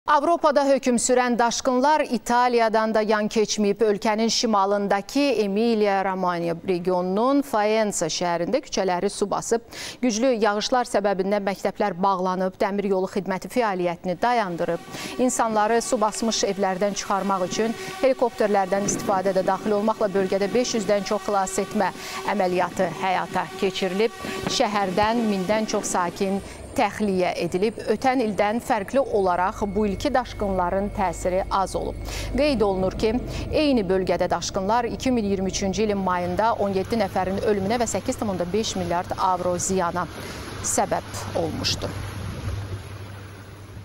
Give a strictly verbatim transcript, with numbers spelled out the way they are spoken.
Avropada hökm sürən daşqınlar İtaliyadan da yan keçməyib. Ölkənin şimalındakı Emilia-Romanya regionunun Faenza şəhərində küçələri su basıb. Güclü yağışlar səbəbindən məktəblər bağlanıb, dəmir yolu xidməti fəaliyyətini dayandırıb. İnsanları su basmış evlərdən çıxarmaq üçün helikopterlərdən istifadədə daxil olmaqla bölgədə beş yüzdən çox xilas etmə əməliyyatı həyata keçirilib. Şəhərdən mindən çox sakin təxliyə edilib. Ötən ildən fərqli olaraq bu ilki daşqınların təsiri az olub. Qeyd olunur ki, eyni bölgədə daşqınlar iki min iyirmi üçüncü ilin mayında on yeddi nəfərin ölümünə və səkkiz tam beş milyard avro ziyana səbəb olmuşdu.